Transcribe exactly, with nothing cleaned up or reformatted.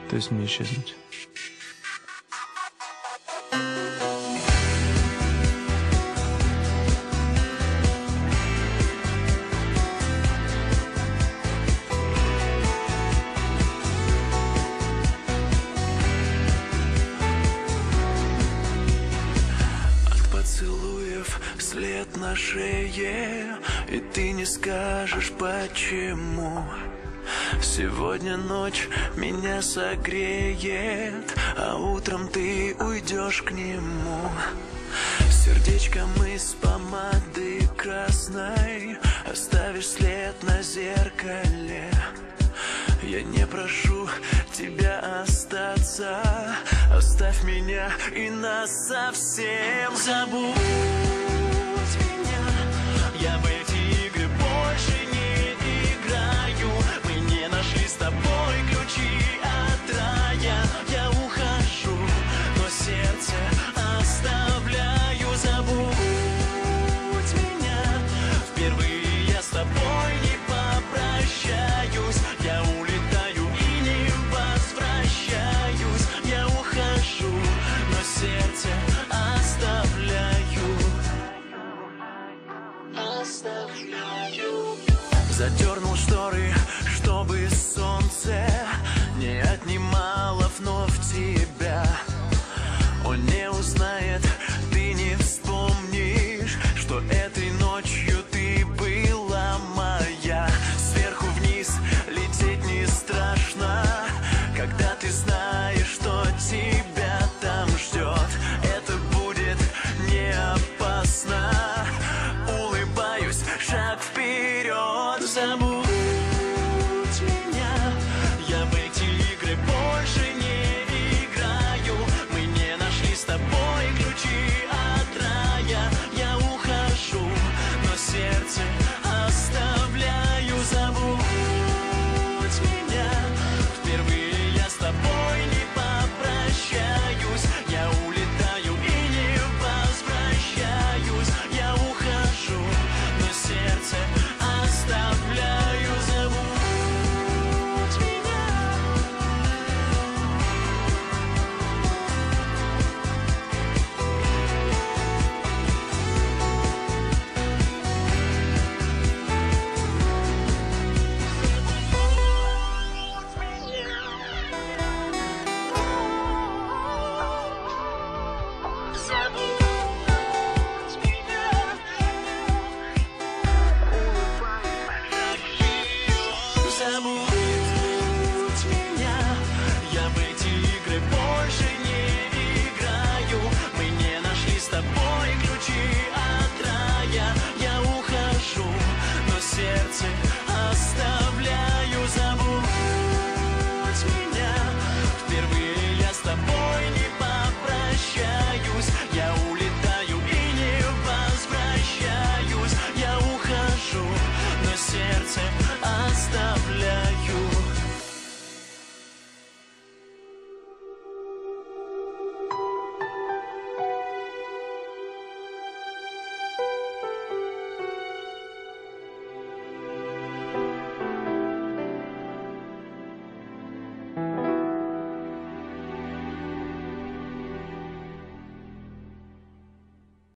То есть мне исчезнуть. След на шее, и ты не скажешь почему. Сегодня ночь меня согреет, а утром ты уйдешь к нему. Сердечком из помады красной оставишь след на зеркале. Я не прошу тебя остаться, оставь меня и нас совсем. Забудь меня, я в эти игры больше не играю. Мы не нашли с тобой ключи от рая. Я ухожу, но сердце оставляю. Забудь меня, впервые я с тобой не попрощаюсь. Я улетаю и не возвращаюсь. Я ухожу, но сердце оставляю. Оставляю. Задернул шторы, чтобы солнце не отнимало вновь тебя. Он не узнает, ты не вспомнишь, что этой ночью